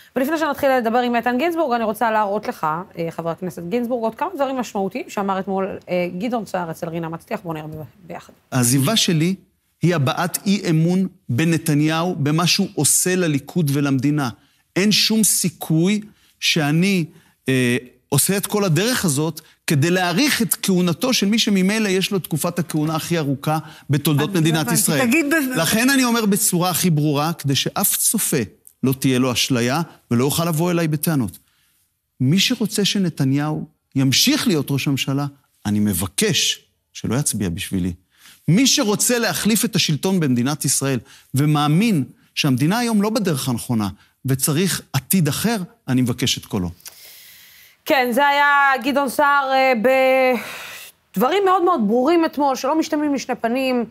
ולפני שנתחיל לדבר עם איתן גינזבורג, אני רוצה להראות לך, חבר הכנסת גינזבורג, עוד כמה דברים משמעותיים שאמר אתמול גדעון סער אצל רינה מצליח. בוא נראה ביחד. העזיבה שלי היא הבעת אי אמון בנתניהו, במה שהוא עושה לליכוד ולמדינה. אין שום סיכוי שאני עושה את כל הדרך הזאת כדי להאריך את כהונתו של מי שממילא יש לו תקופת הכהונה הכי ארוכה בתולדות מדינת ישראל. לכן אני אומר בצורה הכי ברורה, כדי שאף צופה לא תהיה לו אשליה ולא יוכל לבוא אליי בטענות. מי שרוצה שנתניהו ימשיך להיות ראש הממשלה, אני מבקש שלא יצביע בשבילי. מי שרוצה להחליף את השלטון במדינת ישראל ומאמין שהמדינה היום לא בדרך הנכונה וצריך עתיד אחר, אני מבקש את קולו. כן, זה היה גדעון סער בדברים מאוד מאוד ברורים אתמול, שלא משתמעים לשני פנים,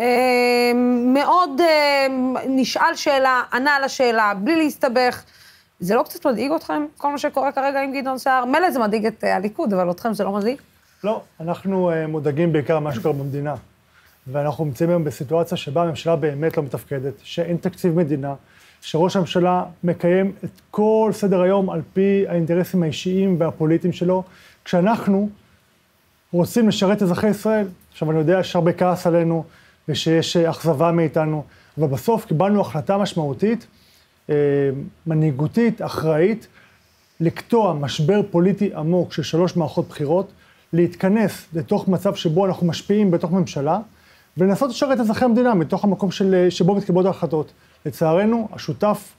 מאוד נשאל שאלה, ענה על השאלה, בלי להסתבך. זה לא קצת מדאיג אתכם, כל מה שקורה כרגע עם גדעון סער? מלא זה מדאיג את הליכוד, אבל אתכם זה לא מדאיג? לא, אנחנו מודאגים בעיקר מה שקורה במדינה, ואנחנו נמצאים היום בסיטואציה שבה הממשלה באמת לא מתפקדת, שאין תקציב מדינה, שראש הממשלה מקיים את כל סדר היום על פי האינטרסים האישיים והפוליטיים שלו, כשאנחנו רוצים לשרת אזרחי ישראל. עכשיו אני יודע שיש הרבה כעס עלינו, ושיש אכזבה מאיתנו, אבל בסוף קיבלנו החלטה משמעותית, מנהיגותית, אחראית, לקטוע משבר פוליטי עמוק של 3 מערכות בחירות, להתכנס לתוך מצב שבו אנחנו משפיעים בתוך ממשלה, ולנסות לשרת אזרחי המדינה מתוך המקום שבו מתקבלות ההחלטות. לצערנו, השותף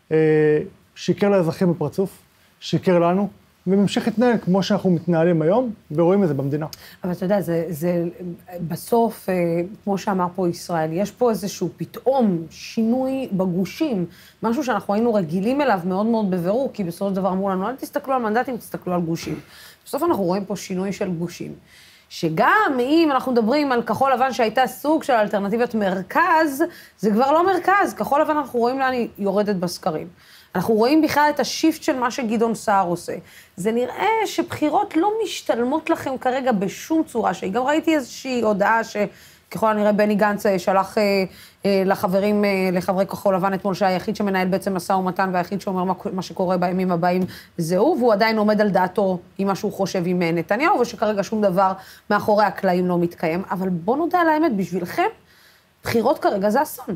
שיקר לאזרחים בפרצוף, שיקר לנו, וממשיך להתנהל כמו שאנחנו מתנהלים היום, ורואים את זה במדינה. אבל אתה יודע, זה בסוף, כמו שאמר פה ישראל, יש פה איזשהו פתאום שינוי בגושים, משהו שאנחנו היינו רגילים אליו מאוד מאוד בבירור, כי בסופו של דבר אמרו לנו, אל תסתכלו על מנדטים, תסתכלו על גושים. בסוף אנחנו רואים פה שינוי של גושים, שגם אם אנחנו מדברים על כחול לבן שהייתה סוג של אלטרנטיבת מרכז, זה כבר לא מרכז, כחול לבן אנחנו רואים לאן היא יורדת בסקרים. אנחנו רואים בכלל את השיפט של מה שגדעון סער עושה. זה נראה שבחירות לא משתלמות לכם כרגע בשום צורה, שגם ראיתי איזושהי הודעה שככל הנראה בני גנץ שלח לחברי כחול לבן אתמול, שהיחיד שמנהל בעצם משא ומתן, והיחיד שאומר מה שקורה בימים הבאים זהו, והוא עדיין עומד על דעתו עם מה שהוא חושב עם נתניהו, ושכרגע שום דבר מאחורי הקלעים לא מתקיים. אבל בוא נודע על האמת, בשבילכם, בחירות כרגע זה אסון.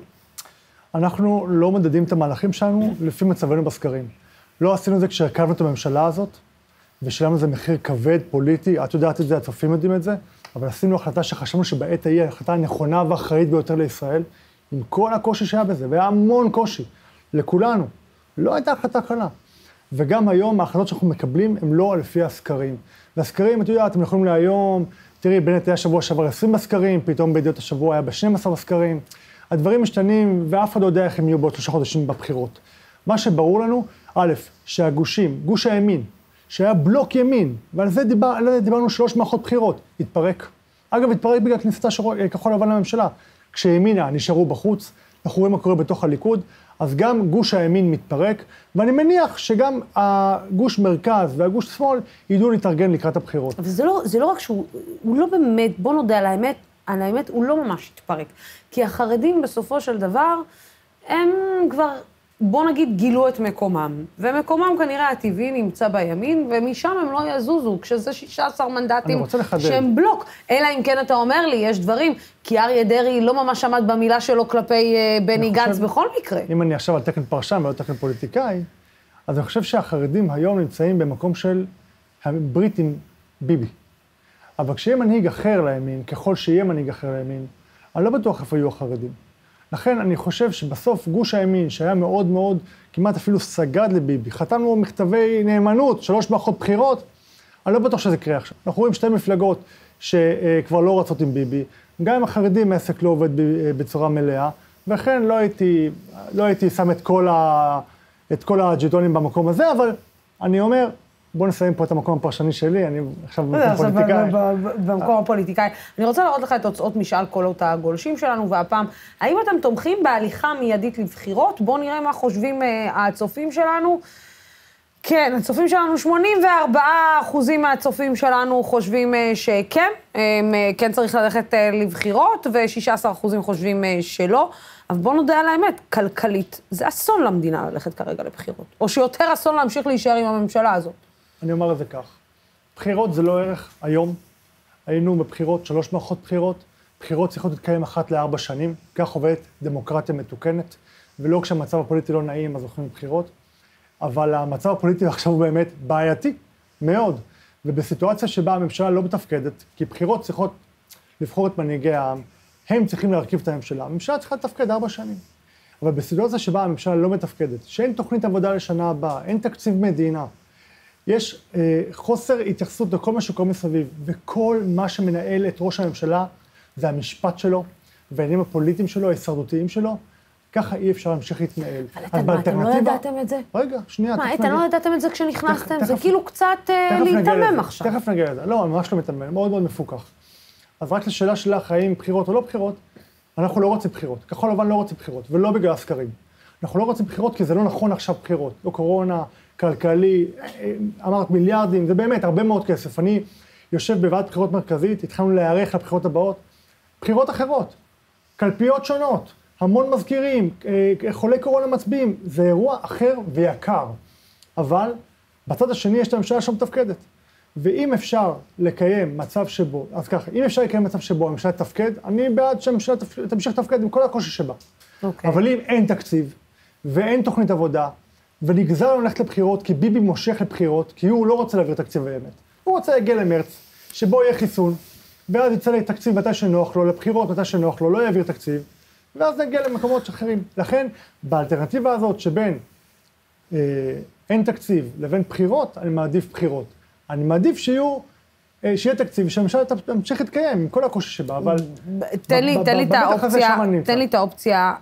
אנחנו לא מדדים את המהלכים שלנו לפי מצבנו בסקרים. לא עשינו את זה כשהרכבנו את הממשלה הזאת, ושילמנו זה מחיר כבד, פוליטי, את יודעת את זה, הצופים יודעים את זה, אבל עשינו החלטה שחשבנו שבעת ההיא ההחלטה הנכונה והאחראית ביותר לישראל, עם כל הקושי שהיה בזה, והיה המון קושי לכולנו. לא הייתה החלטה קלה. וגם היום ההחלטות שאנחנו מקבלים הן לא לפי הסקרים. והסקרים, את יודעת, אתם יכולים להיום, תראי, בנט היה שבוע שעבר 20 בסקרים, פתאום בידיעות השבוע היה ב-12 בסקרים. הדברים משתנים, ואף אחד לא יודע איך הם יהיו בעוד 3 חודשים בבחירות. מה שברור לנו, א', שהגושים, גוש הימין, שהיה בלוק ימין, ועל זה דיברנו 3 מערכות בחירות, התפרק. אגב, התפרק בגלל כניסתה של כחול לבן לממשלה. כשימינה נשארו בחוץ, אנחנו רואים מה קורה בתוך הליכוד, אז גם גוש הימין מתפרק, ואני מניח שגם הגוש מרכז והגוש שמאל ידעו להתארגן לקראת הבחירות. אבל זה לא רק שהוא לא באמת, בוא נודע על האמת, הוא לא ממש התפרק. כי החרדים בסופו של דבר, הם כבר, בוא נגיד, גילו את מקומם. ומקומם כנראה הטבעי נמצא בימין, ומשם הם לא יזוזו, כשזה 16 מנדטים שהם בלוק. אלא אם כן אתה אומר לי, יש דברים, כי אריה דרעי לא ממש עמד במילה שלו כלפי בני גנץ בכל מקרה. אם אני עכשיו על תקן פרשן ולא תקן פוליטיקאי, אז אני חושב שהחרדים היום נמצאים במקום של ברית עם ביבי. אבל כשיהיה מנהיג אחר לימין, ככל שיהיה מנהיג אחר לימין, אני לא בטוח איפה יהיו החרדים. לכן אני חושב שבסוף גוש הימין, שהיה מאוד מאוד, כמעט אפילו סגד לביבי, חתמנו מכתבי נאמנות, 3 מערכות בחירות, אני לא בטוח שזה יקרה עכשיו. אנחנו רואים 2 מפלגות שכבר לא רצות עם ביבי, גם עם החרדים העסק לא עובד בצורה מלאה, וכן לא הייתי שם את כל הג'יטונים במקום הזה, אבל אני אומר, בוא נסיים פה את המקום הפרשני שלי, אני עכשיו במקום פוליטיקאי. במקום הפוליטיקאי. אני רוצה להראות לך את תוצאות משאל קולות הגולשים שלנו, והפעם, האם אתם תומכים בהליכה מיידית לבחירות? בואו נראה מה חושבים הצופים שלנו. כן, הצופים שלנו, 84% מהצופים שלנו חושבים שכן, כן צריך ללכת לבחירות, ו16% חושבים שלא. אבל בוא נודה על האמת, כלכלית, זה אסון למדינה ללכת כרגע לבחירות. או שיותר אסון להמשיך להישאר עם הממשלה הזאת. אני אומר את זה כך. בחירות זה לא ערך היום. היינו בבחירות, 3 מערכות בחירות. בחירות צריכות להתקיים אחת ל4 שנים. כך עובדת דמוקרטיה מתוקנת. ולא כשהמצב הפוליטי לא נעים, אז הולכים לבחירות. אבל המצב הפוליטי עכשיו הוא באמת בעייתי מאוד. ובסיטואציה שבה הממשלה לא מתפקדת, כי בחירות צריכות לבחור את מנהיגי העם, הם צריכים להרכיב את הממשלה. הממשלה צריכה לתפקד 4 שנים. אבל בסיטואציה שבה הממשלה לא מתפקדת, שאין תוכנית עבודה לשנה הבאה, אין תקציב מדינה, יש חוסר התייחסות לכל מה שקורה מסביב, וכל מה שמנהל את ראש הממשלה זה המשפט שלו, והעניינים הפוליטיים שלו, ההישרדותיים שלו, ככה אי אפשר להמשיך להתנהל. אבל מה, אתם לא ידעתם את זה? רגע, שנייה. מה, אתם לא ידעתם את זה כשנכנסתם? זה כאילו קצת להתמם עכשיו. תכף נגיע לזה. לא, ממש לא מתמם, מאוד מאוד מפוקח. אז רק לשאלה שלך, האם בחירות או לא בחירות, אנחנו לא רוצים בחירות. כחול לבן לא רוצים בחירות, ולא בגלל הסקרים. אנחנו לא רוצים בחירות כי זה לא נכון עכשיו בחירות. לא קורונה, כלכלי, אמרת מיליארדים, זה באמת הרבה מאוד כסף. אני יושב בוועדת בחירות מרכזית, התחלנו להיערך לבחירות הבאות. בחירות אחרות, קלפיות שונות, המון מזכירים, חולי קורונה מצביעים, זה אירוע אחר ויקר. אבל בצד השני יש את הממשלה שמתפקדת. ואם אפשר לקיים מצב שבו, אז ככה, אם אפשר לקיים מצב שבו הממשלה תפקד, אני בעד שהממשלה תמשיך לתפקד עם כל הקושי שבה. אבל אם אין תקציב, ואין תוכנית עבודה, ונגזר לנו ללכת לבחירות, כי ביבי מושך לבחירות, כי הוא לא רוצה להעביר תקציב באמת. הוא רוצה להגיע למרץ, שבו יהיה חיסון, ואז יצא לי תקציב מתי שנוח לו, לבחירות מתי שנוח לו, לא יעביר תקציב, ואז נגיע למקומות אחרים. לכן, באלטרנטיבה הזאת שבין אין תקציב לבין בחירות, אני מעדיף בחירות. אני מעדיף שיהיה תקציב, שהממשלה תמשיך להתקיים עם כל הקושי שבה, אבל תן לי את האופציה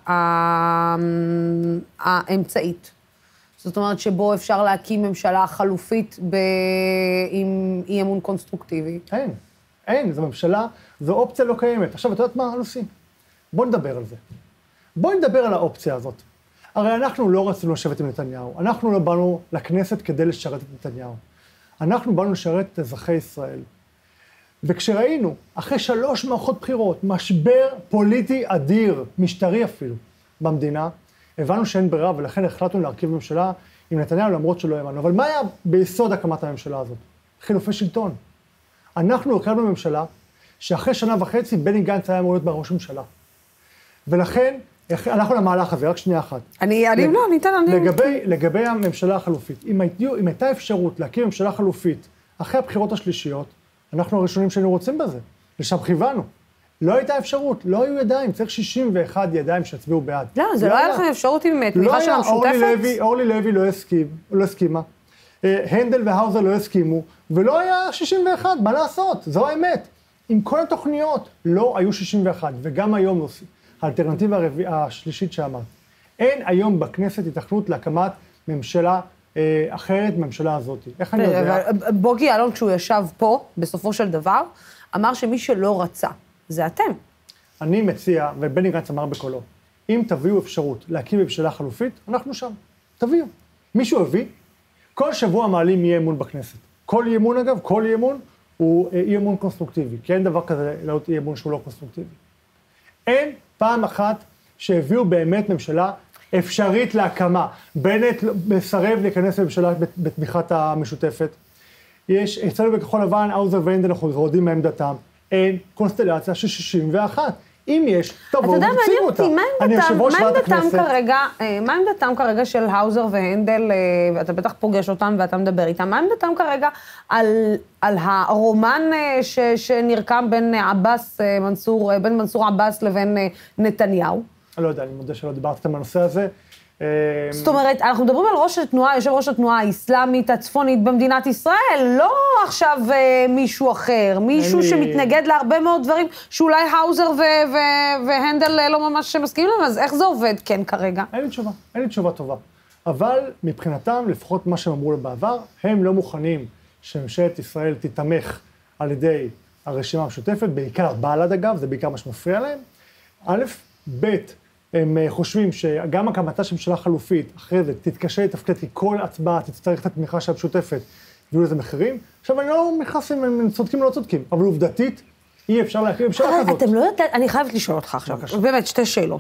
האמצעית. זאת אומרת שבו אפשר להקים ממשלה חלופית עם אי אמון קונסטרוקטיבי. אין, זו ממשלה, זו אופציה לא קיימת. עכשיו, את יודעת מה, אלוסי? בוא נדבר על זה. בוא נדבר על האופציה הזאת. הרי אנחנו לא רצינו לשבת עם נתניהו, אנחנו לא באנו לכנסת כדי לשרת את נתניהו. אנחנו באנו לשרת את אזרחי ישראל. וכשראינו, אחרי 3 מערכות בחירות, משבר פוליטי אדיר, משטרי אפילו, במדינה, הבנו שאין ברירה, ולכן החלטנו להרכיב ממשלה עם נתניהו, למרות שלא האמנו. אבל מה היה ביסוד הקמת הממשלה הזאת? חילופי שלטון. אנחנו הרכבנו ממשלה, שאחרי 1.5 שנה, בני גנץ היה אמור להיות בראש ממשלה. ולכן, הלכנו למהלך הזה, רק שנייה אחת. לגבי הממשלה החלופית, אם הייתה אפשרות להקים ממשלה חלופית אחרי הבחירות השלישיות, אנחנו הראשונים שהיינו רוצים בזה, לשם כיוונו. לא הייתה אפשרות, לא היו ידיים, צריך 61 ידיים שהצביעו בעד. לא, זה לא היה לכם אפשרות עם תמיכה של המשותפת? אורלי לוי לא הסכימה, הנדל והאוזר לא הסכימו, ולא היה 61, מה לעשות? זו האמת. עם כל התוכניות לא היו 61, וגם היום לא. האלטרנטיבה השלישית שאמרת. אין היום בכנסת התכנות להקמת ממשלה אחרת מהממשלה הזאת. איך אני יודע? בוגי יעלון, כשהוא ישב פה, בסופו של דבר, אמר שמי שלא רצה, זה אתם. אני מציע, ובני גנץ אמר בקולו, אם תביאו אפשרות להקים ממשלה חלופית, אנחנו שם. תביאו. מישהו הביא, כל שבוע מעלים אי אמון בכנסת. כל אי אמון, אגב, כל אי אמון הוא אי אמון קונסטרוקטיבי, כי אין דבר כזה להיות אי אמון שהוא לא קונסטרוקטיבי. אין פעם אחת שהביאו באמת ממשלה אפשרית להקמה. בנט מסרב להיכנס לממשלה בתמיכת המשותפת. יש, אצלנו בכחול לבן, האוזר והנדל, אנחנו יודעים מעמדתם. אין קונסטלציה של 61. אם יש, תבואו ותציגו אותה. אני יושב ראש ועדת הכנסת. מה עמדתם כרגע של האוזר והנדל, ואתה בטח פוגש אותם ואתה מדבר איתם, מה עמדתם כרגע על הרומן שנרקם בין מנסור עבאס לבין נתניהו? אני לא יודע, אני מודה שלא דיברתם בנושא הזה. זאת אומרת, אנחנו מדברים על יושב ראש התנועה האסלאמית הצפונית במדינת ישראל, לא עכשיו מישהו אחר, מישהו שמתנגד להרבה מאוד דברים, שאולי האוזר והנדל לא ממש מסכימים להם, אז איך זה עובד כן כרגע? אין לי תשובה טובה. אבל מבחינתם, לפחות מה שהם אמרו בעבר, הם לא מוכנים שממשלת ישראל תתמך על ידי הרשימה המשותפת, בעיקר בל"ד אגב, זה בעיקר מה שמפריע להם. א', ב', הם חושבים שגם הקמתה של ממשלה חלופית, אחרי זה תתקשה לתפקד, כי כל הצבעה תצטרך את התמיכה של המשותפת, ויהיו לזה מחירים. עכשיו, אני לא נכנס אם הם צודקים או לא צודקים, אבל עובדתית, אי אפשר להכיר ממשלה כזאת. אתם לא יודעת, אני חייבת לשאול אותך עכשיו, באמת, 2 שאלות.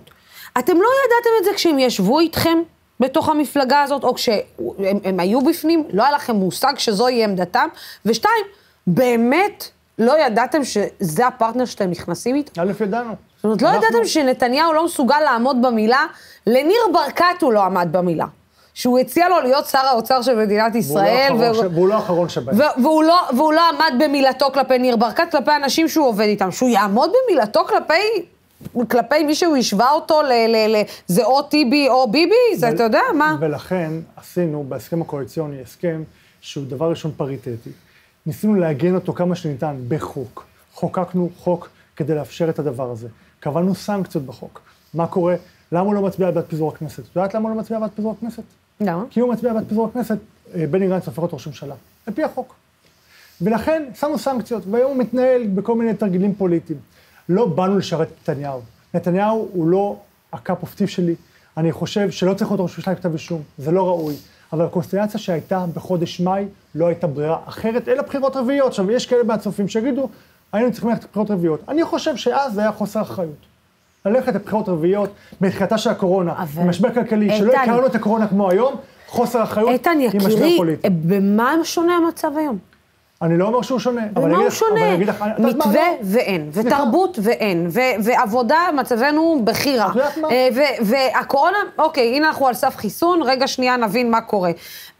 אתם לא ידעתם את זה כשהם ישבו איתכם בתוך המפלגה הזאת, או כשהם היו בפנים, לא היה לכם מושג שזוהי עמדתם, ושתיים, באמת לא ידעתם שזה הפרטנר שאתם נכנסים איתו? א', ידענו. זאת אומרת, לא ידעתם שנתניהו לא מסוגל לעמוד במילה, לניר ברקת הוא לא עמד במילה. שהוא הציע לו להיות שר האוצר של מדינת ישראל. והוא לא האחרון שבהם. והוא לא עמד במילתו כלפי ניר ברקת, כלפי אנשים שהוא עובד איתם. שהוא יעמוד במילתו כלפי מי שהוא ישווה אותו זה או טיבי או ביבי, זה אתה יודע מה? ולכן עשינו בהסכם הקואליציוני הסכם שהוא דבר ראשון פריטטי. ניסינו להגן אותו כמה שניתן בחוק. חוקקנו חוק כדי לאפשר את הדבר הזה. קבענו סנקציות בחוק. מה קורה? למה הוא לא מצביע בעד פיזור הכנסת? את יודעת למה הוא לא מצביע בעד פיזור הכנסת? למה? כי הוא מצביע בעד פיזור הכנסת, בני גנץ הופך אותו ראש ממשלה, על פי החוק. ולכן שמנו סנקציות, והיום הוא מתנהל בכל מיני תרגילים פוליטיים. לא באנו לשרת את נתניהו. נתניהו הוא לא הקאפ אוף טיף שלי. אני חושב שלא צריך להיות ראש ממשלה כתב אישום, זה לא ראוי. אבל הקונסטלציה שהייתה בחודש מאי לא הייתה ברירה אחרת, אלא בחירות רביעיות. עכשיו, יש כאלה מהצופים שיגידו, היינו צריכים ללכת לבחירות רביעיות. אני חושב שאז זה היה חוסר אחריות. ללכת לבחירות רביעיות, בתחילתה של הקורונה, במשבר כלכלי, שלא הכרנו את הקורונה כמו היום, חוסר אחריות עם משבר פוליטי. איתן, במה שונה המצב היום? אני לא אומר שהוא שונה. במה הוא שונה? מתווה ואין, ותרבות ואין, ועבודה מצבנו בחירה. והקורונה, אוקיי, הנה אנחנו על סף חיסון, רגע שנייה נבין מה קורה.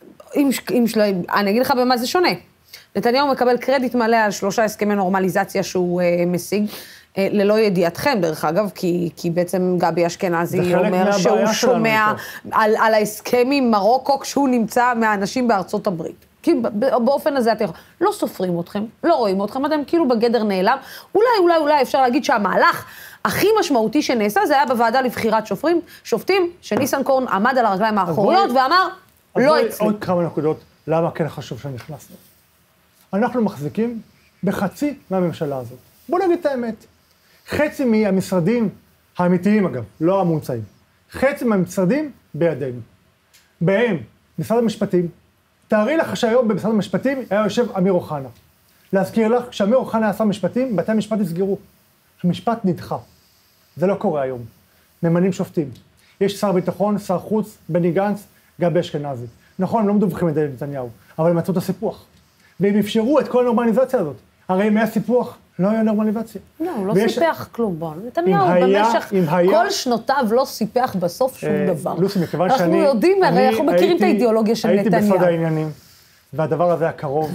אני אגיד לך במה זה שונה. נתניהו מקבל קרדיט מלא על 3 הסכמי נורמליזציה שהוא משיג, ללא ידיעתכם, דרך אגב, כי בעצם גבי אשכנזי אומר שהוא שומע על ההסכם עם מרוקו כשהוא נמצא מהאנשים בארצות הברית. כי באופן הזה אתם לא סופרים אתכם, לא רואים אתכם, אתם כאילו בגדר נעלם. אולי אפשר להגיד שהמהלך הכי משמעותי שנעשה, זה היה בוועדה לבחירת שופטים, שניסנקורן עמד על הרגליים האחוריות ואמר, לא אצלי. עוד כמה נקודות, למה כן חשוב שנכנסנו. אנחנו מחזיקים בחצי מהממשלה הזאת. בואו נגיד את האמת. חצי מהמשרדים האמיתיים, אגב, לא המומצאים. חצי מהמשרדים בידינו. בהם, משרד המשפטים, תארי לך שהיום במשרד המשפטים היה יושב אמיר אוחנה. להזכיר לך, כשאמיר אוחנה היה שר משפטים, בתי המשפט הסגרו. המשפט נדחה. זה לא קורה היום. ממנים שופטים. יש שר ביטחון, שר חוץ, בני גנץ, גבי אשכנזי. נכון, הם לא מדווחים את זה לנתניהו, אבל הם מצאו את הסיפוח. והם אפשרו את כל הנורמליזציה הזאת. הרי אם היה סיפוח, לא היה נורמליזציה. לא, הוא לא סיפח כלום בו. נתניהו במשך כל שנותיו לא סיפח בסוף שום דבר. לוסי, מכיוון שאני... אנחנו יודעים, הרי אנחנו מכירים את האידיאולוגיה של נתניהו. הייתי בסוד העניינים, והדבר הזה היה קרוב,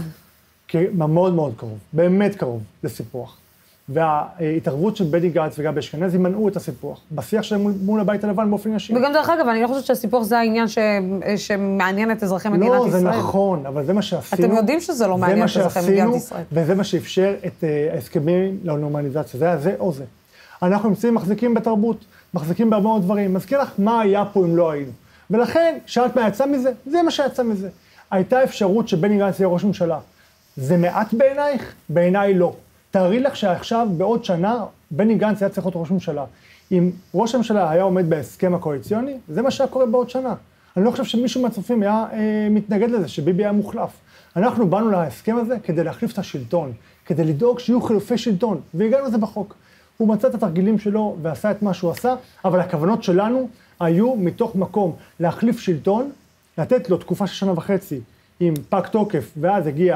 מאוד מאוד קרוב, באמת קרוב לסיפוח. וההתערבות של בני גנץ וגבי אשכנזי מנעו את הסיפוח, בשיח שלהם מול הבית הלבן באופן ישיר. וגם דרך אגב, אני לא חושבת שהסיפוח זה העניין שמעניין את אזרחי מדינת ישראל. לא, זה נכון, אבל זה מה שעשינו. אתם יודעים שזה לא מעניין את אזרחי מדינת ישראל. וזה מה שאפשר את ההסכמים לנורמליזציה, זה היה זה או זה. אנחנו נמצאים מחזיקים בתרבות, מחזיקים בהרבה מאוד דברים. מזכיר לך מה היה פה אם לא היינו. ולכן, שאלת מה יצא מזה? זה מה שיצא מזה. הייתה אפשרות שבני גנץ יהיה ראש ממשלה. זה מעט בעינייך? בעיניי לא. תארי לך שעכשיו, בעוד שנה, בני גנץ היה צריך להיות ראש ממשלה. אם ראש הממשלה היה עומד בהסכם הקואליציוני, זה מה שהיה קורה בעוד שנה. אני לא חושב שמישהו מהצופים היה מתנגד לזה, שביבי היה מוחלף. אנחנו באנו להסכם הזה כדי להחליף את השלטון, כדי לדאוג שיהיו חילופי שלטון, והגענו לזה בחוק. הוא מצא את התרגילים שלו ועשה את מה שהוא עשה, אבל הכוונות שלנו היו מתוך מקום להחליף שלטון, לתת לו תקופה של 1.5 שנה עם פג תוקף, ואז הגיע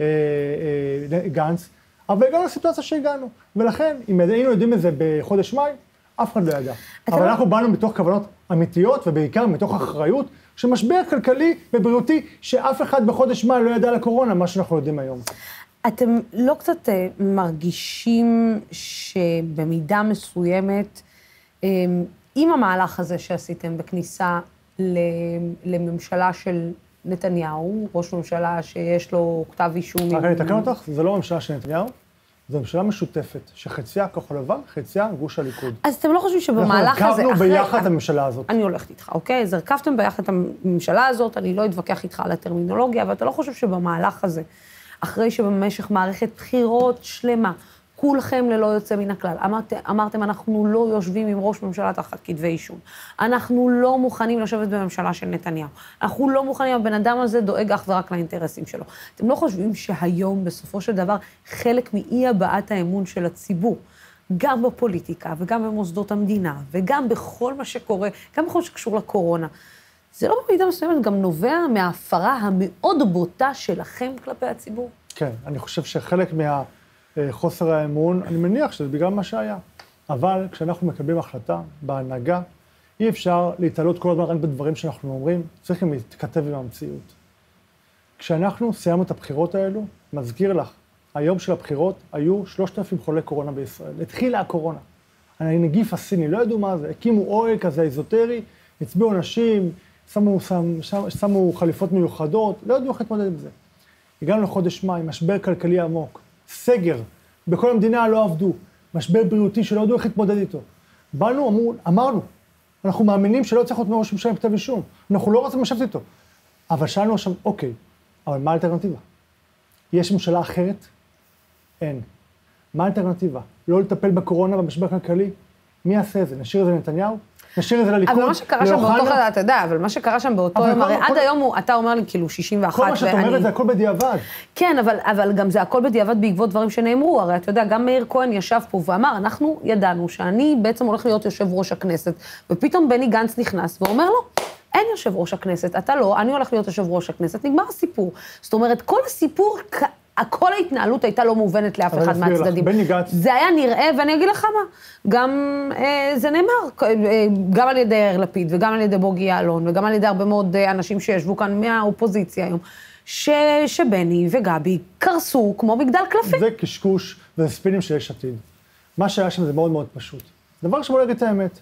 גנץ, אבל הגענו לסיטואציה שהגענו, ולכן, אם היינו יודעים את זה בחודש מאי, אף אחד לא ידע. אבל אנחנו באנו מתוך כוונות אמיתיות, ובעיקר מתוך אחריות, שמשבר כלכלי ובריאותי, שאף אחד בחודש מאי לא ידע על הקורונה, מה שאנחנו יודעים היום. אתם לא קצת מרגישים שבמידה מסוימת, עם המהלך הזה שעשיתם בכניסה לממשלה של נתניהו, ראש ממשלה שיש לו כתב אישום... רק אני אתקן אותך, זה לא ממשלה של נתניהו, זו ממשלה משותפת, שחציה כחול לבן, חציה גוש הליכוד. אז אתם לא חושבים שבמהלך הזה... אנחנו הרכבנו ביחד את הממשלה הזאת. אני הולכת איתך, אוקיי? אז הרכבתם ביחד את הממשלה הזאת, אני לא אתווכח איתך על הטרמינולוגיה, אבל אתה לא חושב שבמהלך הזה, אחרי שבמשך מערכת בחירות שלמה, כולכם ללא יוצא מן הכלל. אמרתם, אנחנו לא יושבים עם ראש ממשלה תחת כתבי אישום. אנחנו לא מוכנים לשבת בממשלה של נתניהו. אנחנו לא מוכנים, הבן אדם הזה דואג אך ורק לאינטרסים שלו. אתם לא חושבים שהיום, בסופו של דבר, חלק מאי הבעת האמון של הציבור, גם בפוליטיקה וגם במוסדות המדינה, וגם בכל מה שקורה, גם בכל שקשור לקורונה, זה לא במידה מסוימת גם נובע מההפרה המאוד בוטה שלכם כלפי הציבור? כן, אני חושב שחלק מהחוסר האמון, אני מניח שזה בגלל מה שהיה. אבל כשאנחנו מקבלים החלטה בהנהגה, אי אפשר להתעלות כל הזמן רק בדברים שאנחנו אומרים, צריך גם להתכתב עם המציאות. כשאנחנו סיימנו את הבחירות האלו, מזכיר לך, היום של הבחירות היו 3,000 חולי קורונה בישראל. התחילה הקורונה. הנגיף הסיני, לא ידעו מה זה, הקימו אוהל כזה איזוטרי, הצביעו אנשים, שמו חליפות מיוחדות, לא ידעו איך להתמודד עם זה. הגענו לחודש מאי, משבר כלכלי עמוק, סגר, בכל המדינה לא עבדו, משבר בריאותי שלא ידעו איך להתמודד איתו. באנו, אמרנו, אנחנו מאמינים שלא צריך להיות מראש ממשלה עם כתב אישום, אנחנו לא רוצים לשבת איתו. אבל שאלנו עכשיו, אוקיי, אבל מה האלטרנטיבה? יש ממשלה אחרת? אין. מה האלטרנטיבה? לא לטפל בקורונה במשבר כלכלי? מי יעשה את זה? נשאיר את זה לנתניהו? נשאיר את זה לליכוד? אבל מה שקרה שם באותו, אתה יודע, אבל מה שקרה שם באותו יום, הרי עד היום אתה אומר לי כאילו 61, כל מה שאת אומרת זה הכל בדיעבד. כן, אבל גם זה הכל בדיעבד בעקבות דברים שנאמרו, הרי אתה יודע, גם מאיר כהן ישב פה ואמר, אנחנו ידענו שאני בעצם הולך להיות יושב ראש הכנסת, ופתאום בני גנץ נכנס ואומר לו, אין יושב ראש הכנסת, אתה לא, אני הולך להיות יושב ראש הכנסת, נגמר הסיפור. זאת אומרת, כל הסיפור, כל ההתנהלות הייתה לא מובנת לאף אחד מהצדדים. זה היה נראה, ואני אגיד לך מה, גם זה נאמר, גם על ידי יאיר לפיד, וגם על ידי בוגי יעלון, וגם על ידי הרבה מאוד אנשים שישבו כאן מהאופוזיציה היום, שבני וגבי קרסו כמו מגדל קלפים. זה קשקוש וזה ספינים של יש עתיד. מה שהיה שם זה מאוד מאוד פשוט. דבר שבוא להגיד את האמת.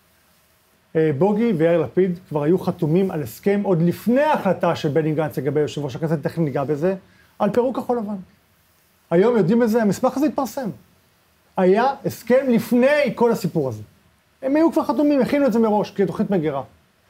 בוגי ויאיר לפיד כבר היו חתומים על הסכם עוד לפני ההחלטה של בני גנץ לגבי יושב ראש הכנסת, תכף ניגע בזה, על פירוק כחול לבן. היום יודעים את זה, המסמך הזה התפרסם. היה הסכם לפני כל הסיפור הזה. הם היו כבר חתומים, הכינו את זה מראש, כתוכנית מגירה.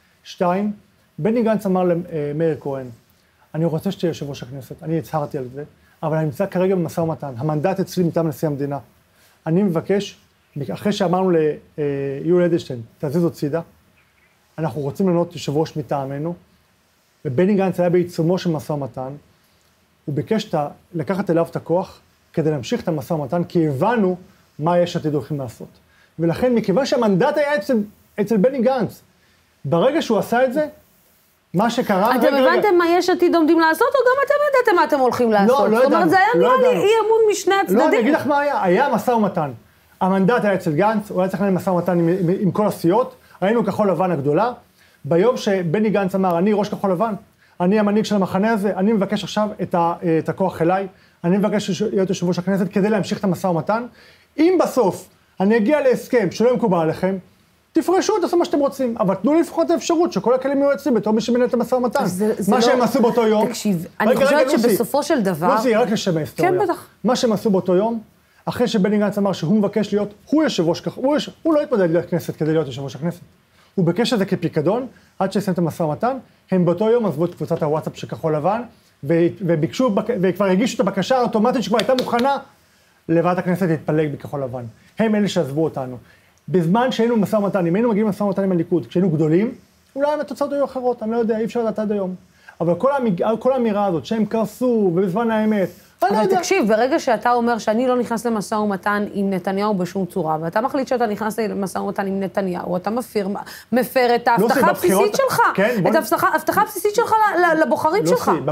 2, בני גנץ אמר למאיר כהן, אני רוצה שתהיה יושב ראש הכנסת, אני הצהרתי על זה, אבל אני נמצא כרגע במשא ומתן, המנדט אצלי מטעם נשיא המדינה. אני מבקש, אחרי שאמרנו ליולי אדלשטיין, תזיזו צידה, אנחנו רוצים למנות יושב ראש מטעמנו, ובני גנץ היה בעיצומו של משא ומתן, הוא ביקש לקחת אליו את הכוח כדי להמשיך את המשא ומתן, כי הבנו מה יש עתיד הולכים לעשות. ולכן, מכיוון שהמנדט היה אצל בני גנץ, ברגע שהוא עשה את זה, מה שקרה... אתם הבנתם מה יש עתיד עומדים לעשות, או גם אתם ידעתם מה אתם הולכים לעשות? לא זאת אומרת, זה היה נראה לי אי אמון משני הצדדים. לא, אני אגיד לך מה היה, היה משא ומתן. המנדט היה אצל גנץ, הוא היה צריך לנהל משא ומתן עם כל הסיעות, היינו כחול לבן הגדולה, ביום שבני גנץ אמר, אני ראש כחול לבן, אני המנהיג של המחנה הזה, אני מבקש עכשיו את הכוח אליי, אני מבקש להיות יושב ראש הכנסת כדי להמשיך את המשא ומתן. אם בסוף אני אגיע להסכם שלא מקובל עליכם, תפרשו, תעשו מה שאתם רוצים, אבל תנו לי לפחות האפשרות שכל הכלים יהיו אצלי בתור מי שמנהל את המשא ומתן. מה שהם עשו באותו יום... תקשיב, אני חושבת שבסופו של דבר... לוסי, רק לשם ההיסטוריה. כן, בטח. מה שהם עשו באותו יום, אחרי שבני גנץ אמר שהוא מבקש להיות, הוא יושב ראש, הוא לא התמודד לכנסת כדי להיות יושב ראש הכנסת. הוא ביקש את זה כפיקדון, עד שיסיים את המשא ומתן, הם באותו יום עזבו את קבוצת הוואטסאפ של כחול לבן, וביקשו, וכבר הגישו את הבקשה האוטומטית שכבר הייתה מוכנה, לוועדת הכנסת להתפלג בכחול לבן. הם אלה שעזבו אותנו. בזמן שהיינו במשא ומתן, אם היינו מגיעים למשא ומתן עם הליכוד, כשהיינו גדולים, אולי התוצאות היו אחרות, אני לא יודע, אי אפשר לדעת עד היום. אבל כל האמירה הזאת, שהם קרסו, ובזמן האמת, אני לא יודע. אבל תקשיב, ברגע שאתה אומר שאני לא נכנס למשא ומתן עם נתניהו בשום צורה, ואתה מחליט שאתה נכנס למשא ומתן עם נתניהו, אתה מפר את ההבטחה הבסיסית שלך, את ההבטחה הבסיסית שלך לבוחרים שלך. לוסי,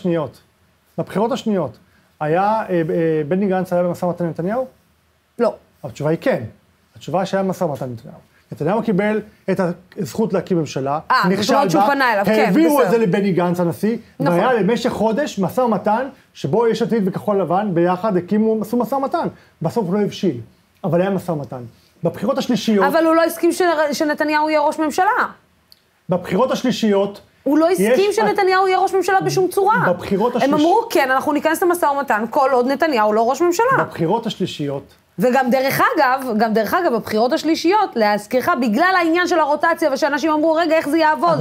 בבחירות השניות, היה, בני גנץ היה במשא ומתן עם נתניהו? לא. התשובה היא כן. התשובה שהיה משא ומתן עם נתניהו. נתניהו קיבל את הזכות להקים ממשלה, נכשל בה, העבירו את זה לבני גנץ הנשיא, והיה למשך חודש משא ומתן, שבו יש עתיד וכחול לבן, ביחד עשו משא ומתן. בסוף הוא לא הבשיל, אבל היה משא ומתן. בבחירות השלישיות... אבל הוא לא הסכים שנתניהו יהיה ראש ממשלה. בבחירות השלישיות... הוא לא הסכים שנתניהו יהיה ראש ממשלה בשום צורה. בבחירות השלישיות... הם אמרו, כן, אנחנו ניכנס למשא ומתן, כל עוד נתניהו לא ראש ממשלה. בבחירות השלישיות... וגם דרך אגב, בבחירות השלישיות, להזכירך, בגלל העניין של הרוטציה, ושאנשים אמרו, רגע, איך זה יעבוד,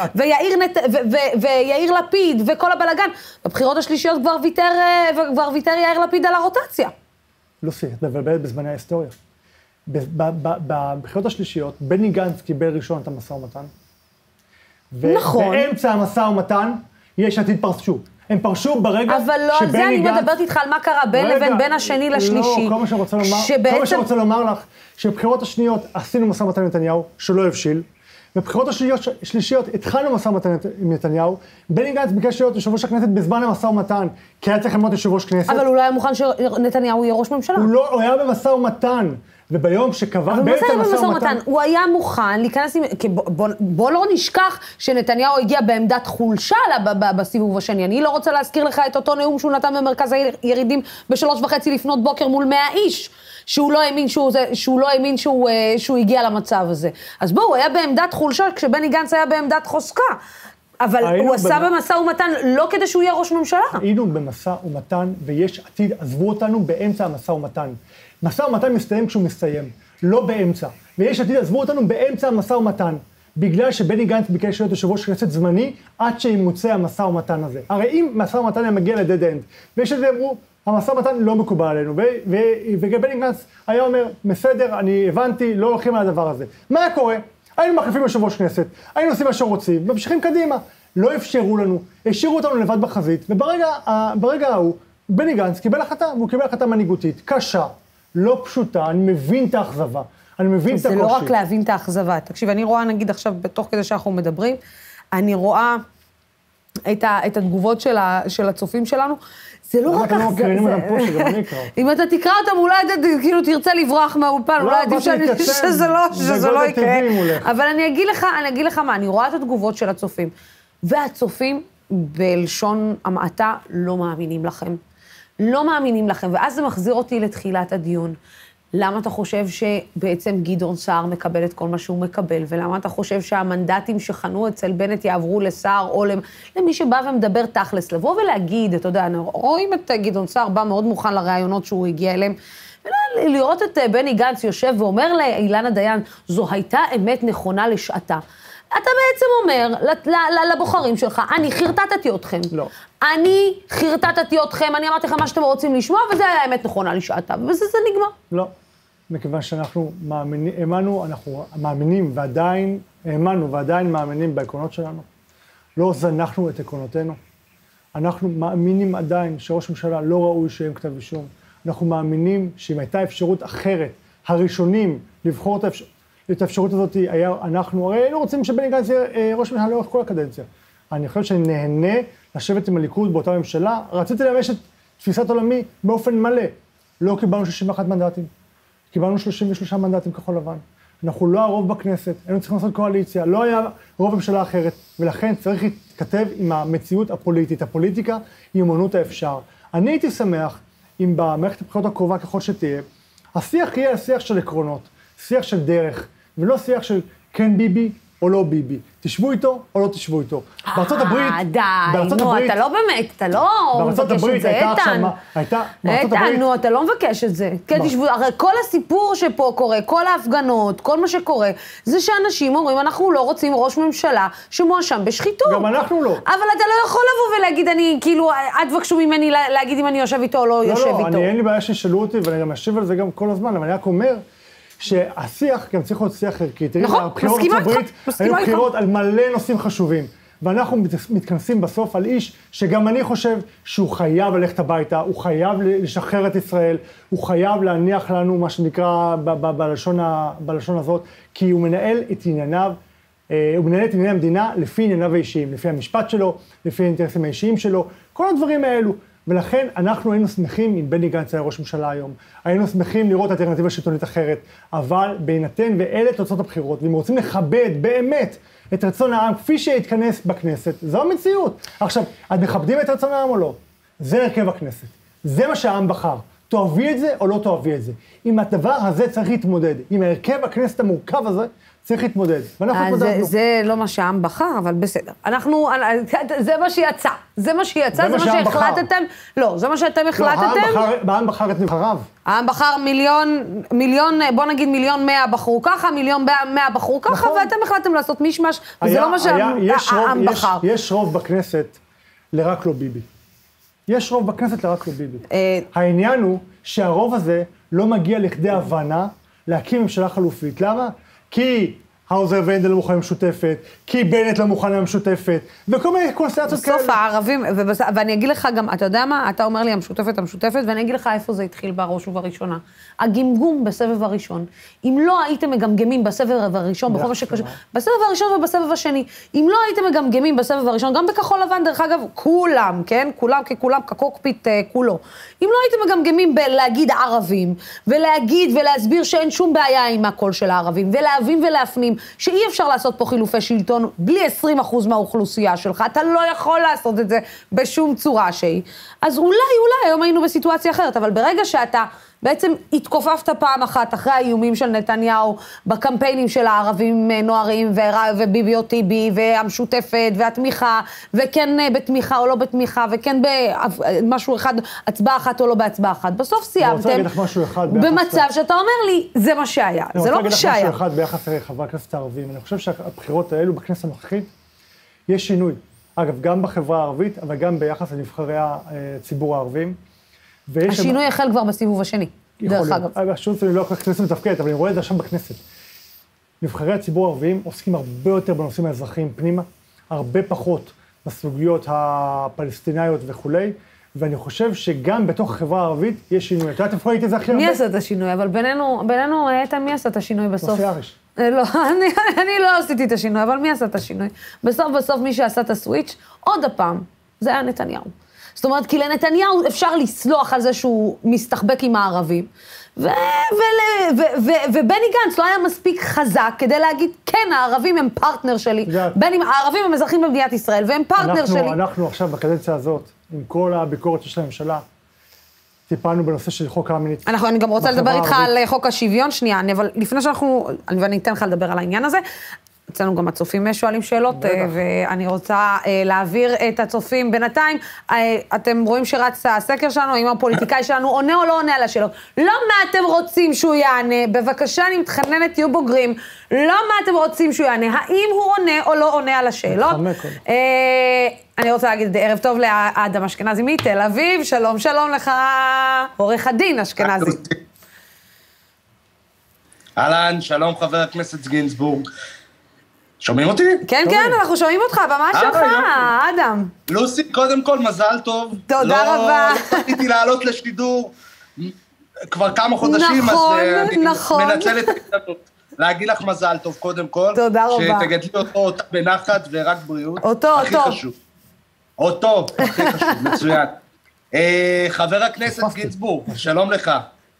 ויאיר לפיד, וכל הבלגן, בבחירות השלישיות כבר ויתר יאיר לפיד על הרוטציה. לוסי, את מבלבלת בזמני ההיסטוריה. בבחירות השלישיות, בני גנץ קיבל ראשון את המשא ומתן, נכון. ובאמצע המשא ומתן, יש עתיד פרשו. הם פרשו ברגע אבל לא על זה אני מדברת איתך על מה קרה בין לבין בין השני לשלישי. לא, כל מה שרוצה לומר לך, שבבחירות השניות עשינו משא ומתן עם נתניהו, שלא הבשיל, בבחירות השלישיות התחלנו משא ומתן עם נתניהו, בני גנץ ביקש להיות יושב ראש הכנסת בזמן המשא ומתן, כי היה צריך למנות יושב ראש כנסת. אבל הוא לא היה מוכן שנתניהו יהיה ראש ממשלה. הוא היה במשא ומתן. וביום שקבע, באמצע המשא ומתן, הוא היה מוכן להיכנס עם... בוא לא נשכח שנתניהו הגיע בעמדת חולשה בסיבוב השני. אני לא רוצה להזכיר לך את אותו נאום שהוא נתן במרכז הירידים ב3:30 לפנות בוקר מול 100 איש, שהוא לא האמין שהוא הגיע למצב הזה. אז בוא, הוא היה בעמדת חולשה כשבני גנץ היה בעמדת חוזקה. אבל הוא עשה במשא ומתן לא כדי שהוא יהיה ראש ממשלה. היינו במשא ומתן ויש עתיד, עזבו אותנו באמצע המשא ומתן. משא ומתן מסתיים כשהוא מסתיים, לא באמצע. ויש עתיד עזבו אותנו באמצע המשא ומתן, בגלל שבני גנץ ביקש להיות יושב ראש כנסת זמני, עד שימוצא המשא ומתן הזה. הרי אם משא ומתן היה מגיע לדד אנד, ויש את זה אמרו, המשא ומתן לא מקובל עלינו, ובני גנץ היה אומר, בסדר, אני הבנתי, לא הולכים על הדבר הזה. מה היה קורה? היינו מחליפים יושב ראש כנסת, היינו עושים מה שרוצים, ממשיכים קדימה. לא אפשרו לנו, השאירו אותנו לבד בחזית, וברגע ההוא, בני גנץ קיבל החלטה, והוא קיבל החלטה מנהיגותית, קשה, לא פשוטה, אני מבין את האכזבה, אני מבין את הקושי. זה לא רק להבין את האכזבה. תקשיב, אני רואה, נגיד עכשיו, בתוך כדי שאנחנו מדברים, אני רואה את התגובות של הצופים שלנו, זה לא רק אכזבה. מקרינים אותם פה, שגם אני אקרא. אם אתה תקרא אותם, אולי כאילו תרצה לברוח מהאולפן, אולי עדיף שזה לא יקרה. אבל אני אגיד לך מה, אני רואה את התגובות של הצופים, והצופים בלשון המעטה לא מאמינים לכם. לא מאמינים לכם, ואז זה מחזיר אותי לתחילת הדיון. למה אתה חושב שבעצם גדעון סער מקבל את כל מה שהוא מקבל, ולמה אתה חושב שהמנדטים שחנו אצל בנט יעברו לסער, או למי שבא ומדבר תכלס, לבוא ולהגיד, אתה יודע, רואים את גדעון סער, בא מאוד מוכן לרעיונות שהוא הגיע אליהם, ולראות את בני גנץ יושב ואומר לאילנה דיין, זו הייתה אמת נכונה לשעתה. אתה בעצם אומר לבוחרים שלך, אני חרטטתי אתכם. לא. אני חרטטתי אתכם, אני אמרתי לכם מה שאתם רוצים לשמוע, וזה היה האמת נכונה לשעתה, וזה נגמר. לא, מכיוון שאנחנו מאמינים ועדיין האמנו ועדיין מאמינים בעקרונות שלנו. לא זנחנו את עקרונותינו. אנחנו מאמינים עדיין שראש ממשלה לא ראוי שיהיה כתב אישום. אנחנו מאמינים שאם הייתה אפשרות אחרת, הראשונים לבחור את האפשרות הזאת היה אנחנו, הרי היינו רוצים שבני גנץ יהיה ראש ממשלה לאורך כל הקדנציה. אני חושב שאני נהנה לשבת עם הליכוד באותה ממשלה, רציתי לממש את תפיסת עולמי באופן מלא. לא קיבלנו 61 מנדטים, קיבלנו 33 מנדטים כחול לבן. אנחנו לא הרוב בכנסת, היינו צריכים לעשות קואליציה, לא היה רוב ממשלה אחרת, ולכן צריך להתכתב עם המציאות הפוליטית. הפוליטיקה היא אמנות האפשר. אני הייתי שמח אם במערכת הבחירות הקרובה ככל שתהיה, השיח יהיה השיח של עקרונות, שיח של דרך, ולא שיח של כן ביבי או לא ביבי. תשבו איתו או לא תשבו איתו. בארצות הברית... די, נו, אתה לא באמת, אתה לא מבקש את זה, איתן. איתן, נו, אתה לא מבקש את זה. כן, תשבו, הרי כל הסיפור שפה קורה, כל ההפגנות, כל מה שקורה, זה שאנשים אומרים, אנחנו לא רוצים ראש ממשלה שמואשם בשחיתות. גם אנחנו לא. אבל אתה לא יכול לבוא ולהגיד, אני, כאילו, אל תבקשו ממני להגיד אם אני יושב איתו או לא יושב איתו. לא, אין לי בעיה שישאלו אותי, ואני גם אשיב על זה גם כל הזמן, אבל אני רק אומר שהשיח גם צריך להיות שיח ערכי. נכון, מסכימה איתך. היו בחירות על מלא נושאים חשובים, ואנחנו מתכנסים בסוף על איש שגם אני חושב שהוא חייב ללכת הביתה, הוא חייב לשחרר את ישראל, הוא חייב להניח לנו מה שנקרא בלשון הזאת, כי הוא מנהל את ענייניו, הוא מנהל את ענייני המדינה לפי ענייניו האישיים, לפי המשפט שלו, לפי האינטרסים האישיים שלו, כל הדברים האלו. ולכן אנחנו היינו שמחים אם בני גנץ היה ראש ממשלה היום, היינו שמחים לראות אלטרנטיבה שלטונית אחרת, אבל בהינתן ואלה תוצאות הבחירות, ואם רוצים לכבד באמת את רצון העם כפי שהתכנס בכנסת, זו המציאות. עכשיו, את מכבדים את רצון העם או לא? זה הרכב הכנסת, זה מה שהעם בחר. תאהבי את זה או לא תאהבי את זה. עם הדבר הזה צריך להתמודד, עם הרכב הכנסת המורכב הזה, צריך להתמודד, ואנחנו התמודדנו. זה לא מה שהעם בחר, אבל בסדר. זה מה שיצא. זה מה שיצא, זה מה שהחלטתם. לא, זה מה שאתם החלטתם. העם בחר את נבחריו. העם בחר מיליון, בוא נגיד 1,100,000 בחרו ככה, 1,100,000 בחרו ככה, ואתם החלטתם לעשות מישמש, וזה לא מה שהעם בחר. יש רוב בכנסת לרק לא ביבי. יש רוב בכנסת לרק לא ביבי. העניין הוא שהרוב הזה לא מגיע לכדי הבנה להקים ממשלה חלופית. למה? כי האוזר ואנדל לא מוכנים משותפת, כי בנט לא מוכן למשותפת, וכל מיני קונסטלציות כאלה. בסוף הערבים, ואני אגיד לך גם, אתה יודע מה? אתה אומר לי המשותפת, ואני אגיד לך איפה זה התחיל בראש ובראשונה. הגמגום בסבב הראשון. אם לא הייתם מגמגמים בסבב הראשון, בכל מה שקשור, בסבב הראשון ובסבב השני, אם לא הייתם מגמגמים בסבב הראשון, גם בכחול לבן, דרך אגב, כולם, כן? כולם ככולם, כקוקפיט כולו. אם לא הייתם מגמגמים בלהגיד ערבים, ולהגיד ולהסביר שאין שום בעיה עם הקול של הערבים, ולהבין ולהפנים שאי אפשר לעשות פה חילופי שלטון בלי 20% מהאוכלוסייה שלך, אתה לא יכול לעשות את זה בשום צורה שהיא. אז אולי היום היינו בסיטואציה אחרת, אבל ברגע שאתה בעצם התכופפת פעם אחת אחרי האיומים של נתניהו בקמפיינים של הערבים נוערים וביבי או טיבי והמשותפת והתמיכה, וכן בתמיכה או לא בתמיכה, וכן במשהו אחד, הצבעה אחת או לא בהצבעה אחת. בסוף סיימתם במצב שאתה אומר לי, זה מה שהיה. זה לא מה שהיה. אני רוצה להגיד לך משהו אחד ביחס לחברי הכנסת הערבים. אני חושב שהבחירות האלו בכנסת הנוכחית, יש שינוי. אגב, גם בחברה הערבית, אבל גם ביחס לנבחרי הציבור הערבים. השינוי החל כבר בסיבוב השני, דרך אגב. השינוי אני לא כל כך כנסת מתפקדת, אבל אני רואה את זה שם בכנסת. נבחרי הציבור הערביים עוסקים הרבה יותר בנושאים האזרחיים פנימה, הרבה פחות בסוגיות הפלסטיניות וכולי, ואני חושב שגם בתוך החברה הערבית יש שינוי. אתה יודעת, איפה ראיתי את זה הכי הרבה? מי עשה את השינוי? אבל בינינו, איתן, מי עשה את השינוי בסוף? נושא אריש. לא, אני לא עשיתי את השינוי, אבל מי עשה את השינוי? בסוף מי שעשה את הסוויץ', עוד הפעם, זה היה נתניהו. זאת אומרת, כי לנתניהו אפשר לסלוח על זה שהוא מסתחבק עם הערבים, ובני גנץ לא היה מספיק חזק כדי להגיד, כן, הערבים הם פרטנר שלי, הערבים הם אזרחים במדינת ישראל, והם פרטנר שלי. אנחנו עכשיו בקדנציה הזאת, עם כל הביקורת של הממשלה, טיפלנו בנושא של חוק קמיניץ. אני גם רוצה לדבר איתך על חוק השוויון, שנייה, אבל לפני ואני אתן לך לדבר על העניין הזה, אצלנו גם הצופים שואלים שאלות, ואני רוצה להעביר את הצופים בינתיים. אתם רואים שרץ הסקר שלנו, אם הפוליטיקאי שלנו עונה או לא עונה על השאלות. לא מה אתם רוצים שהוא יענה, בבקשה אני מתחננת, תהיו בוגרים, לא מה אתם רוצים שהוא יענה, האם הוא עונה או לא עונה על השאלות. אני רוצה להגיד ערב טוב לאדם אשכנזי מתל אביב, שלום לך, עורך הדין אשכנזי. אהלן, שלום חבר הכנסת גינזבורג. שומעים אותי? כן, אנחנו שומעים אותך, במה שלך, אדם. לוסי, קודם כל, מזל טוב. תודה רבה. לא רציתי לעלות לשידור כבר כמה חודשים, אז אני מנצל את ההזדמנות. להגיד לך מזל טוב, קודם כל. תודה רבה. שתגדלי אותו בנחת ורק בריאות. אותו. הכי חשוב. אותו, הכי חשוב, מצוין. חבר הכנסת גינזבורג, שלום לך.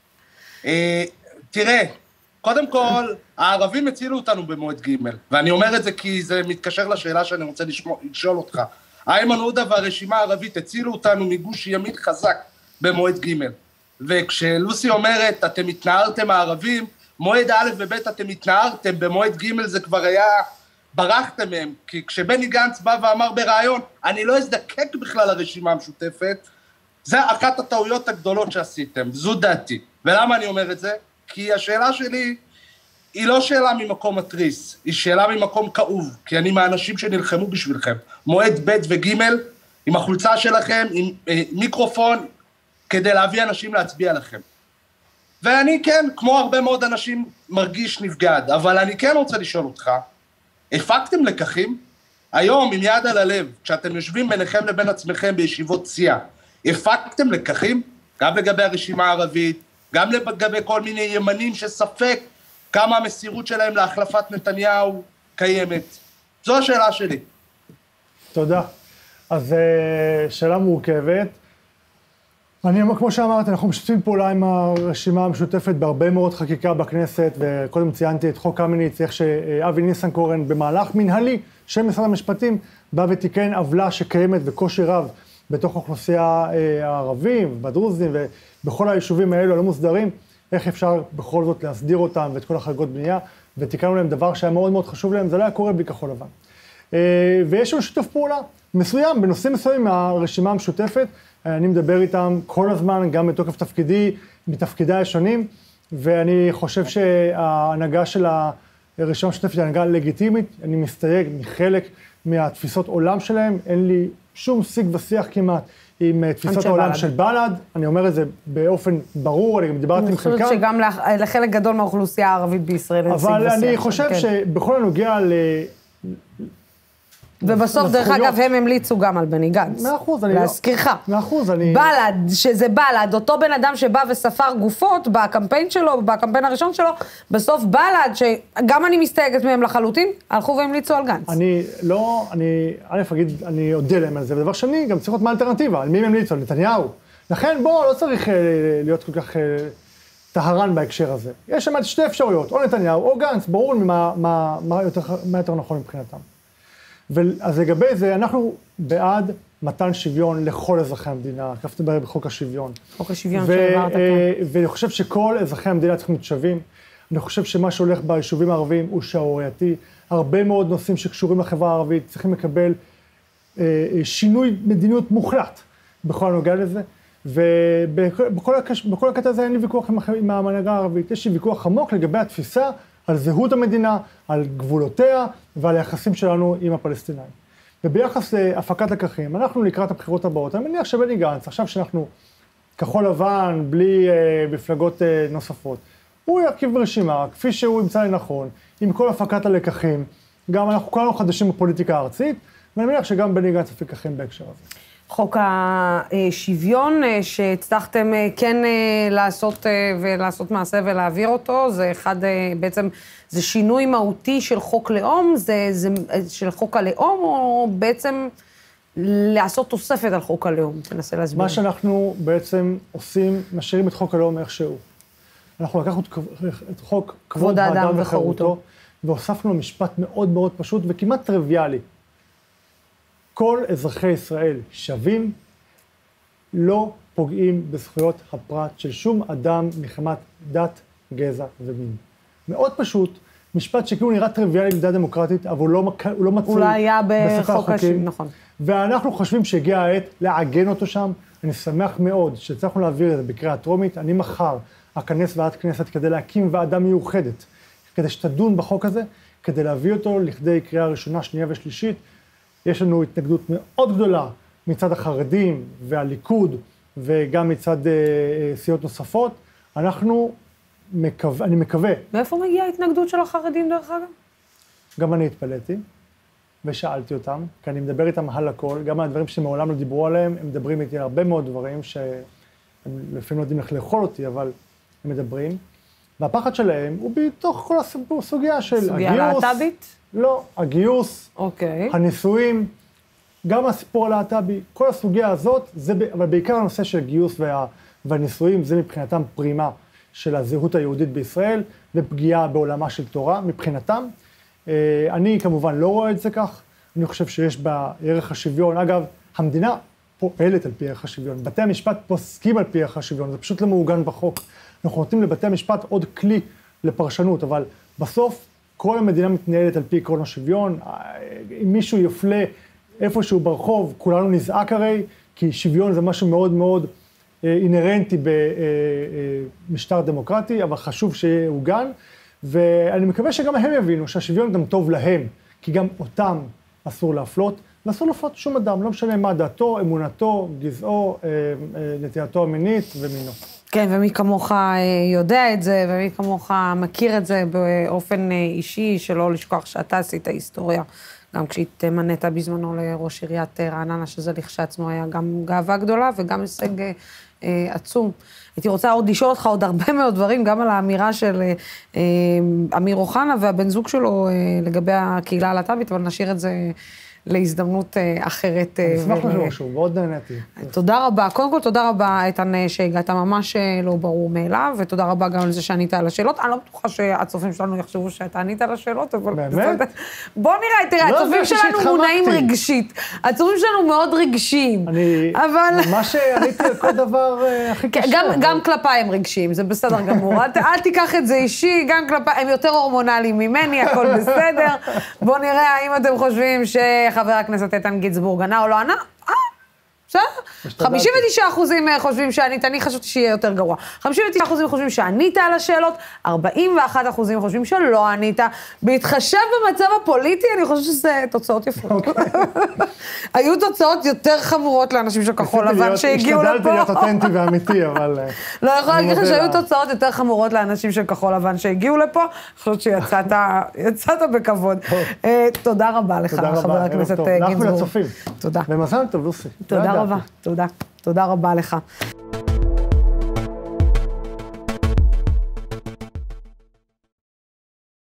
תראה, קודם כל, הערבים הצילו אותנו במועד ג', ואני אומר את זה כי זה מתקשר לשאלה שאני רוצה לשאול אותך. איימן עודה והרשימה הערבית הצילו אותנו מגוש ימין חזק במועד ג', וכשלוסי אומרת, אתם התנערתם הערבים, מועד א' וב' אתם התנערתם, במועד ג' זה כבר היה, ברחתם מהם, כי כשבני גנץ בא ואמר ברעיון, אני לא אזדקק בכלל לרשימה המשותפת, זה אחת הטעויות הגדולות שעשיתם, זו דעתי. ולמה אני אומר את זה? כי השאלה שלי היא לא שאלה ממקום מטריס, היא שאלה ממקום כאוב, כי אני מהאנשים שנלחמו בשבילכם. מועד ב' וג' עם החולצה שלכם, עם מיקרופון, כדי להביא אנשים להצביע לכם. ואני כן, כמו הרבה מאוד אנשים, מרגיש נפגד, אבל אני כן רוצה לשאול אותך, הפקתם לקחים? היום, עם יד על הלב, כשאתם יושבים ביניכם לבין עצמכם בישיבות סיעה, הפקתם לקחים? גם לגבי הרשימה הערבית, גם לגבי כל מיני ימנים שספק כמה המסירות שלהם להחלפת נתניהו קיימת. זו השאלה שלי. תודה. אז שאלה מורכבת. כמו שאמרתי, אנחנו משתפים פעולה עם הרשימה המשותפת בהרבה מאוד חקיקה בכנסת, וקודם ציינתי את חוק קמיניץ, איך שאבי ניסנקורן במהלך מנהלי של משרד המשפטים, בא ותיקן עוולה שקיימת בקושי רב בתוך האוכלוסייה הערבים, בדרוזים ובכל היישובים האלו הלא מוסדרים, איך אפשר בכל זאת להסדיר אותם ואת כל החרגות בנייה, ותיקנו להם דבר שהיה מאוד מאוד חשוב להם, זה לא היה קורה בלי כחול לבן. ויש לנו שיתוף פעולה מסוים, בנושאים מסוימים מהרשימה המשותפת, אני מדבר איתם כל הזמן, גם בתוקף תפקידי, מתפקידי השונים, ואני חושב שההנהגה של הרשימה המשותפת היא הנהגה לגיטימית, אני מסתייג מחלק מהתפיסות עולם שלהם, אין לי שום שיג ושיח כמעט עם תפיסת העולם של בל"ד. אני אומר את זה באופן ברור, אני גם דיברתי עם חלקם. אני חושבת שגם לחלק גדול מהאוכלוסייה הערבית בישראל אין שיג ושיח. אבל אני חושב שבכל הנוגע ובסוף, דרך אגב, הם המליצו גם על בני גנץ. 100%, אני לא... להזכירך. 100%, אני... בל"ד, שזה בל"ד, אותו בן אדם שבא וספר גופות בקמפיין שלו, בקמפיין הראשון שלו, בסוף בל"ד, שגם אני מסתייגת מהם לחלוטין, הלכו והמליצו על גנץ. אני אודה להם על זה, ודבר שני, גם צריך להיות מה האלטרנטיבה, על מי הם המליצו, על נתניהו. לכן, לא צריך להיות כל כך טהרן בהקשר הזה. יש שם שתי אפשרויות, או נתניהו או גנץ, ברור מה יותר נכון מבחינתם. אז לגבי זה, אנחנו בעד מתן שוויון לכל אזרחי המדינה, כפי שדיבר בחוק השוויון. חוק השוויון שהעברת כאן. ואני חושב שכל אזרחי המדינה צריכים להיות שווים. אני חושב שמה שהולך ביישובים הערביים הוא שערורייתי. הרבה מאוד נושאים שקשורים לחברה הערבית צריכים לקבל שינוי מדיניות מוחלט בכל הנוגע לזה. ובכל הקטע הזה אין לי ויכוח עם ההנהגה הערבית. יש לי ויכוח עמוק לגבי התפיסה על זהות המדינה, על גבולותיה ועל היחסים שלנו עם הפלסטינאים. וביחס להפקת לקחים, אנחנו לקראת הבחירות הבאות, אני מניח שבני גנץ, עכשיו שאנחנו כחול לבן, בלי מפלגות נוספות, הוא ירכיב ברשימה, כפי שהוא ימצא לנכון, עם כל הפקת הלקחים, גם אנחנו כולנו חדשים בפוליטיקה הארצית, ואני מניח שגם בני גנץ יפיק לקחים בהקשר הזה. חוק השוויון שהצלחתם כן לעשות מעשה ולהעביר אותו, זה אחד, בעצם, זה שינוי מהותי של חוק לאום, זה של חוק הלאום, או בעצם לעשות תוספת על חוק הלאום? תנסה להסביר. מה שאנחנו בעצם עושים, משאירים את חוק הלאום איכשהו. אנחנו לקחנו את חוק כבוד האדם וחירותו, והוספנו משפט מאוד מאוד פשוט וכמעט טריוויאלי. כל אזרחי ישראל שווים, לא פוגעים בזכויות הפרט של שום אדם מחמת דת, גזע ומין. מאוד פשוט, משפט שכאילו נראה טריוויאלי במדינה דמוקרטית, אבל הוא לא מצוי בספר החוקים. נכון. ואנחנו חושבים שהגיע העת לעגן אותו שם. אני שמח מאוד שהצלחנו להעביר את זה בקריאה טרומית. אני מחר אכנס ועדת כנסת כדי להקים ועדה מיוחדת, כדי שתדון בחוק הזה, כדי להביא אותו לכדי קריאה ראשונה, שנייה ושלישית. יש לנו התנגדות מאוד גדולה מצד החרדים והליכוד, וגם מצד סיעות נוספות. אני מקווה. מאיפה מגיעה ההתנגדות של החרדים דרך אגב? גם אני התפלאתי, ושאלתי אותם, כי אני מדבר איתם על הכל, גם על הדברים שמעולם לא דיברו עליהם, הם מדברים איתי על הרבה מאוד דברים שהם לפעמים לא יודעים איך לאכול אותי, אבל הם מדברים. והפחד שלהם הוא בתוך כל הסוגיה של הגיוס. סוגיה להט"בית? לא, הגיוס, הנישואים, גם הסיפור הלהט"בי, כל הסוגיה הזאת, אבל בעיקר הנושא של הגיוס והנישואים, זה מבחינתם פרימה של הזהות היהודית בישראל, ופגיעה בעולמה של תורה מבחינתם. אני כמובן לא רואה את זה כך, אני חושב שיש בערך השוויון. אגב, המדינה פועלת על פי ערך השוויון, בתי המשפט פוסקים על פי ערך השוויון, זה פשוט לא מעוגן בחוק. אנחנו נותנים לבתי המשפט עוד כלי לפרשנות, אבל בסוף כל המדינה מתנהלת על פי עקרון השוויון. אם מישהו יפלה איפשהו ברחוב, כולנו נזעק הרי, כי שוויון זה משהו מאוד מאוד אינרנטי במשטר דמוקרטי, אבל חשוב שיהיה עוגן, ואני מקווה שגם הם יבינו שהשוויון גם טוב להם, כי גם אותם אסור להפלות, ואסור להפלות שום אדם, לא משנה מה דעתו, אמונתו, גזעו, נטייתו המינית ומינו. כן, ומי כמוך יודע את זה, ומי כמוך מכיר את זה באופן אישי, שלא לשכוח שאתה עשית היסטוריה, גם כשהתמנית בזמנו לראש עיריית רעננה, שזה לכשעצמו היה גם גאווה גדולה וגם הישג עצום. הייתי רוצה עוד לשאול אותך עוד הרבה מאוד דברים, גם על האמירה של אמיר אוחנה והבן זוג שלו לגבי הקהילה הלהט"בית, אבל נשאיר את זה להזדמנות אחרת. אני אשמח למשהו, מאוד נהניתי. תודה רבה. קודם כל, תודה רבה, איתן, שהגעת ממש לא ברור מאליו, ותודה רבה גם על זה שענית על השאלות. אני לא בטוחה שהצופים שלנו יחשבו שאתה ענית על השאלות, אבל... באמת? בוא נראה, תראה, הצופים שלנו מונעים רגשית. הצופים שלנו מאוד רגשיים. אני ממש עניתי על כל דבר הכי קשה. גם כלפיי הם רגשיים, זה בסדר גמור. אל תיקח את זה אישי, גם כלפיי, הם יותר הורמונליים ממני, הכל בסדר. בוא נראה האם אתם חושבים חבר הכנסת איתן גינזבורג ענה או לא ענה? בסדר? 59% חושבים שענית, אני חשבתי שיהיה יותר גרוע. 59% חושבים שענית על השאלות, 41% חושבים שלא ענית. בהתחשב במצב הפוליטי, אני חושבת שזה תוצאות יפות. היו תוצאות יותר חמורות לאנשים של כחול לבן שהגיעו לפה. השתדלתי להיות אותנטי ואמיתי, אבל... לא יכול להגיד לך שהיו תוצאות יותר חמורות לאנשים של כחול לבן שהגיעו לפה. אני חושבת שיצאת בכבוד. תודה רבה לך, חבר הכנסת גינזבורג. לך ולצופים. תודה. ומזל טוב, לוסי. תודה רבה, תודה רבה לך.